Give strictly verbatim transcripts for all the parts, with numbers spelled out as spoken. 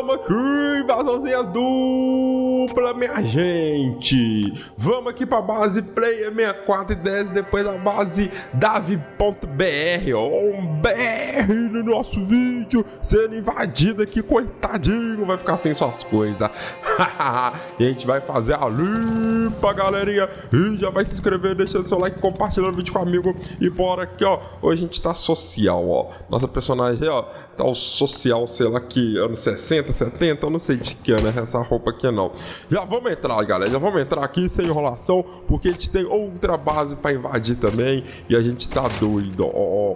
Tamo aqui, invasãozinha dupla, minha gente. Vamos aqui pra base Player sessenta e quatro e dez, depois a base Davi.br, ó, um B R no nosso vídeo, sendo invadido aqui, coitadinho, vai ficar sem suas coisas. A gente vai fazer a limpa, galerinha, e já vai se inscrever, deixando seu like, compartilhando o vídeo com o amigo, e bora aqui, ó. Hoje a gente tá social, ó, nossa personagem, ó, tá o social, sei lá que anos sessenta, setenta, eu não sei de que ano é essa roupa aqui não. Já vamos entrar, galera, já vamos entrar aqui sem enrolação, porque a gente tem outra base pra invadir também, e a gente tá doido, ó, ó.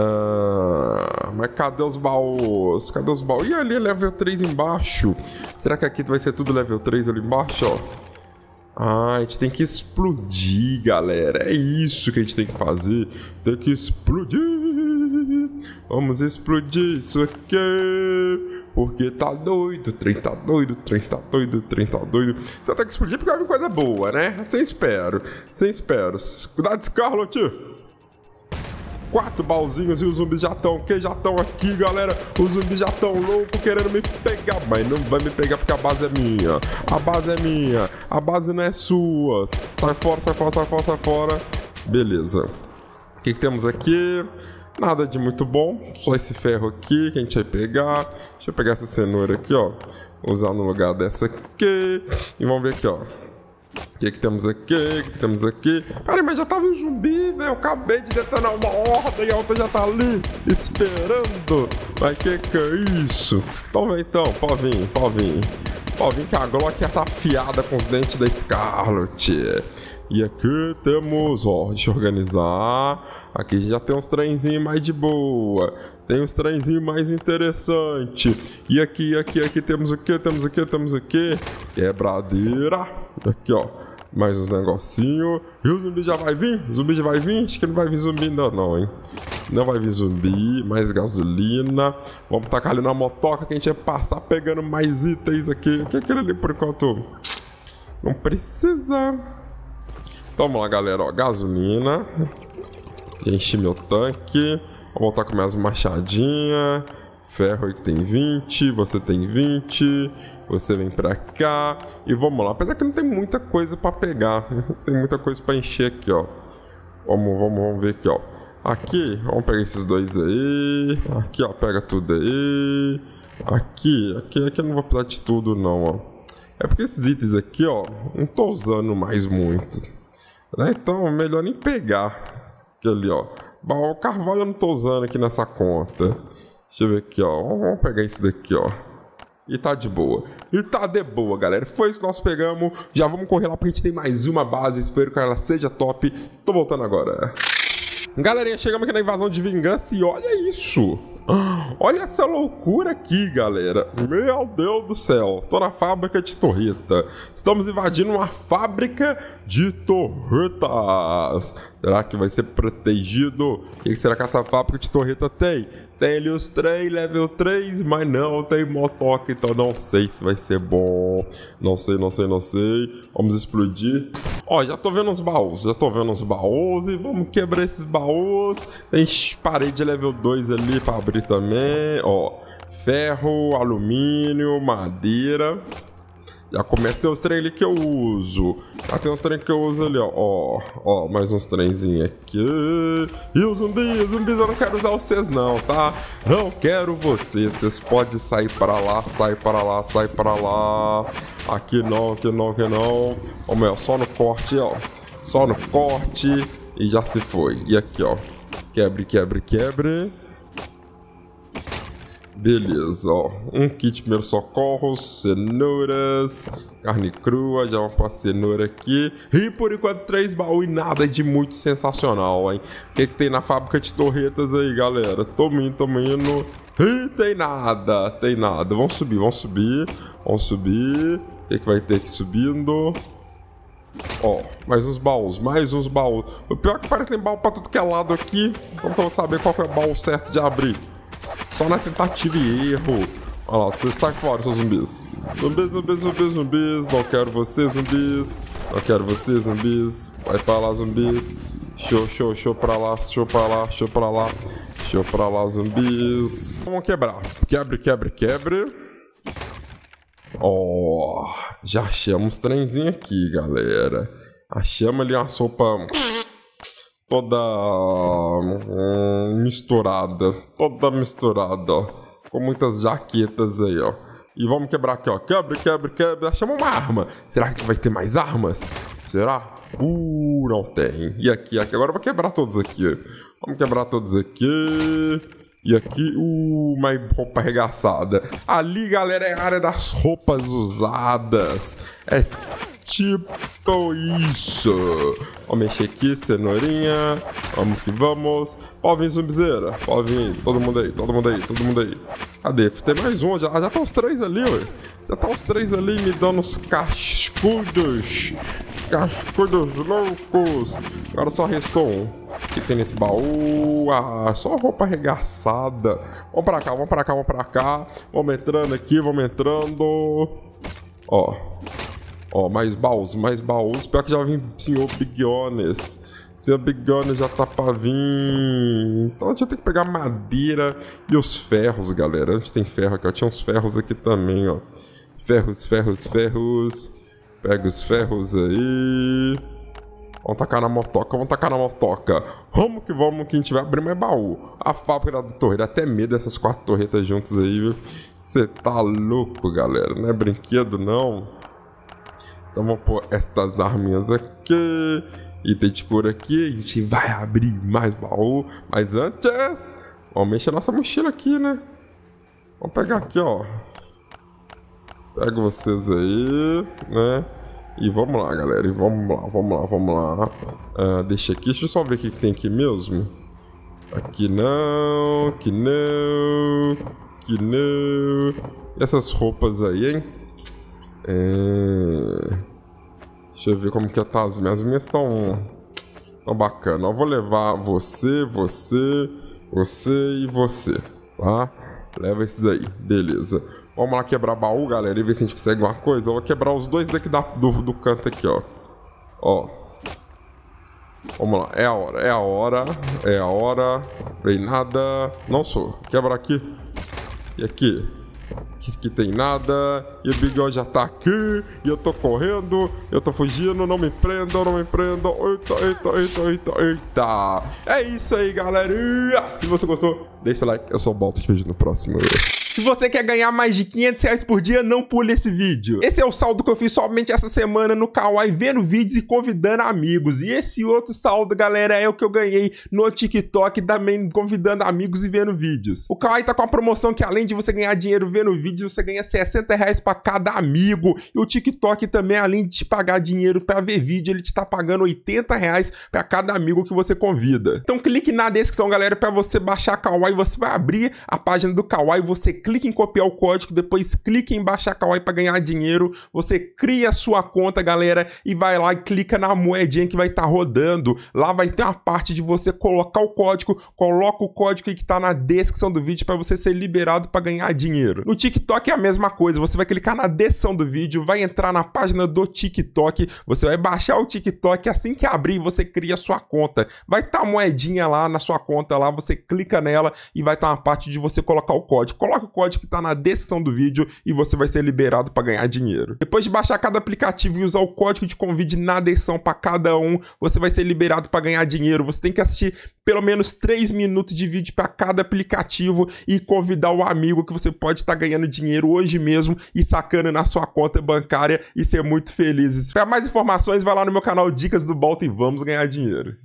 Ah, mas cadê os baús? Cadê os baús? E ali, level três embaixo. Será que aqui vai ser tudo level três ali embaixo, ó? Ah, a gente tem que explodir, galera. É isso que a gente tem que fazer. Tem que explodir. Vamos explodir isso aqui. Porque tá doido, o trem tá doido, o trem tá doido, o trem tá doido. Então tem que explodir porque vai vir coisa boa, né? Sem espero, sem espero. Cuidado, Scarlet. Quatro baúzinhos e os zumbis já estão, que já estão aqui, galera. Os zumbis já estão loucos querendo me pegar, mas não vai me pegar porque a base é minha. A base é minha, a base não é sua. Sai fora, sai fora, sai fora, sai fora. Beleza. O que, que temos aqui? Nada de muito bom, só esse ferro aqui que a gente vai pegar. Deixa eu pegar essa cenoura aqui, ó. Usar no lugar dessa aqui. E vamos ver aqui, ó. O que, que temos aqui? O que, que temos aqui? Peraí, mas já tava um zumbi, velho. Eu acabei de detonar uma horda e a outra já tá ali esperando. Mas que que é isso? Então vem então, pode vir, pode vir. Pode vir que a Glock já tá afiada com os dentes da Scarlet. E aqui temos, ó, deixa eu organizar. Aqui já tem uns trenzinhos mais de boa. Tem uns trenzinhos mais interessantes. E aqui, aqui, aqui temos o que? Temos o que? Temos o que? Quebradeira. Aqui, ó. Mais uns negocinhos. E o zumbi já vai vir? O zumbi já vai vir? Acho que não vai vir zumbi ainda não, hein? Não vai vir zumbi. Mais gasolina. Vamos tacar ali na motoca que a gente vai passar pegando mais itens aqui. O que é aquele ali por enquanto? Não precisa. Vamos lá, galera, ó, gasolina. Enchi meu tanque. Vou voltar com minhas machadinhas. Ferro aí que tem vinte. Você tem vinte. Você vem pra cá. E vamos lá. Apesar que não tem muita coisa pra pegar. Tem muita coisa pra encher aqui, ó. Vamos, vamos, vamos ver aqui, ó. Aqui, vamos pegar esses dois aí. Aqui, ó, pega tudo aí. Aqui, aqui, aqui eu não vou precisar de tudo, não, ó. É porque esses itens aqui, ó, não tô usando mais muito. Né? Então, melhor nem pegar. Aqui ali, ó. O carvalho eu não tô usando aqui nessa conta. Deixa eu ver aqui, ó. Vamos pegar esse daqui, ó. E tá de boa. E tá de boa, galera. Foi isso que nós pegamos. Já vamos correr lá porque a gente tem mais uma base. Espero que ela seja top. Tô voltando agora. Galerinha, chegamos aqui na invasão de vingança e olha isso. Olha essa loucura aqui, galera. Meu Deus do céu. Tô na fábrica de torreta. Estamos invadindo uma fábrica de torretas. Será que vai ser protegido? O que será que essa fábrica de torreta tem? Tem ali os três, level três, mas não tem motoca, então não sei se vai ser bom. Não sei, não sei, não sei. Vamos explodir. Ó, já tô vendo os baús, já tô vendo os baús e vamos quebrar esses baús. Tem parede level dois ali pra abrir também. Ó, ferro, alumínio, madeira. Já começa a ter os trem ali que eu uso. Já tem uns trem que eu uso ali, ó. Ó, ó, mais uns trenzinhos aqui. E os zumbis, os zumbis eu não quero usar vocês não, tá? Não quero vocês. Vocês podem sair para lá, sair para lá, sair para lá. Aqui não, aqui não, aqui não. Ó, meu, só no corte, ó. Só no corte. E já se foi. E aqui, ó. Quebre, quebre, quebre. Beleza, ó. Um kit primeiro socorros, cenouras, carne crua, já vamos pra cenoura aqui. E por enquanto três baús e nada de muito sensacional, hein? O que que tem na fábrica de torretas aí, galera? Tô indo, tô indo. E tem nada, tem nada. Vamos subir, vamos subir, vamos subir. O que que vai ter aqui subindo? Ó, mais uns baús, mais uns baús. O pior é que parece que tem baú pra tudo que é lado aqui. Como que eu vou saber qual que é o baú certo de abrir? Só na tentativa e erro. Olha lá, você sai fora, seus zumbis. Zumbis, zumbis, zumbis, zumbis. Não quero vocês, zumbis. Não quero vocês, zumbis. Vai pra lá, zumbis. Show, show, show pra lá, show pra lá, show pra lá. Show pra lá, zumbis. Vamos quebrar. Quebre, quebre, quebre. Ó, oh, já achamos trenzinho aqui, galera. Achamos ali uma sopa toda hum, misturada. Toda misturada, ó. Com muitas jaquetas aí, ó. E vamos quebrar aqui, ó. Quebra, quebra, quebra. Achamos uma arma. Será que vai ter mais armas? Será? Uh, não tem. E aqui, aqui. Agora eu vou quebrar todos aqui. Vamos quebrar todos aqui. E aqui, uh, mais roupa arregaçada. Ali, galera, é a área das roupas usadas. É tipo isso. Vamos mexer aqui, cenourinha. Vamos que vamos. Pode vir, zumbizeira. Pode vir. Todo mundo aí, todo mundo aí, todo mundo aí. Cadê? Tem mais um. Já, já tá os três ali, ué. Já tá os três ali me dando os cascudos. Os cascudos loucos. Agora só restou um. O que tem nesse baú? Ah, só roupa arregaçada. Vamos pra cá, vamos pra cá, vamos pra cá. Vamos entrando aqui, vamos entrando. Ó. Ó, mais baús, mais baús. Pior que já vem senhor Bigiones. Senhor Bigiones já tá pra vir. Então a gente vai ter que pegar madeira e os ferros, galera. A gente tem ferro aqui, ó. Tinha uns ferros aqui também, ó. Ferros, ferros, ferros. Pega os ferros aí. Vamos tacar na motoca, vamos tacar na motoca. Vamos que vamos, que a gente vai abrir mais baú. A fábrica da torre, até medo dessas quatro torretas juntas aí, viu? Você tá louco, galera. Não é brinquedo, não. Então vamos pôr estas arminhas aqui. Item de cor aqui. A gente vai abrir mais baú. Mas antes, vamos mexer nossa mochila aqui, né? Vamos pegar aqui, ó. Pego vocês aí, né? E vamos lá, galera. E vamos lá, vamos lá, vamos lá. Uh, deixa aqui. Deixa eu só ver o que tem aqui mesmo. Aqui não. Aqui não. Aqui não. E essas roupas aí, hein? É... Deixa eu ver como que tá as minhas. As minhas estão tão bacana. Eu vou levar você, você, você e você, tá? Leva esses aí, beleza. Vamos lá quebrar baú, galera, e ver se a gente consegue alguma coisa. Eu vou quebrar os dois daqui da, do, do canto aqui, ó. Ó. Vamos lá, é a hora, é a hora, é a hora. Vem nada. Não sou. Quebra aqui. E aqui. Que, que tem nada, e o Bigode já tá aqui, e eu tô correndo, eu tô fugindo, não me prendam, não me prendam, eita, eita, eita, eita, eita. É isso aí, galera. Se você gostou, deixa o like, eu sou o Balto, te vejo no próximo. Se você quer ganhar mais de quinhentos reais por dia, não pule esse vídeo. Esse é o saldo que eu fiz somente essa semana no Kawaii, vendo vídeos e convidando amigos. E esse outro saldo, galera, é o que eu ganhei no TikTok, também convidando amigos e vendo vídeos. O Kawaii tá com a promoção que, além de você ganhar dinheiro vendo vídeos, você ganha sessenta reais pra cada amigo. E o TikTok também, além de te pagar dinheiro pra ver vídeo, ele te tá pagando oitenta reais pra cada amigo que você convida. Então clique na descrição, galera, pra você baixar Kawaii. Você vai abrir a página do Kawaii, você clique em copiar o código, depois clique em baixar Kawaii para ganhar dinheiro. Você cria a sua conta, galera, e vai lá e clica na moedinha que vai estar tá rodando. Lá vai ter uma parte de você colocar o código, coloca o código aí que tá na descrição do vídeo para você ser liberado para ganhar dinheiro. No TikTok é a mesma coisa, você vai clicar na descrição do vídeo, vai entrar na página do TikTok, você vai baixar o TikTok, assim que abrir você cria a sua conta. Vai estar tá a moedinha lá na sua conta lá, você clica nela e vai estar tá uma parte de você colocar o código. Coloca o código que tá na descrição do vídeo e você vai ser liberado para ganhar dinheiro. Depois de baixar cada aplicativo e usar o código de convite na descrição para cada um, você vai ser liberado para ganhar dinheiro. Você tem que assistir pelo menos três minutos de vídeo para cada aplicativo e convidar o amigo que você pode estar tá ganhando dinheiro hoje mesmo e sacando na sua conta bancária e ser muito feliz. Para mais informações, vai lá no meu canal Dicas do Balto e vamos ganhar dinheiro.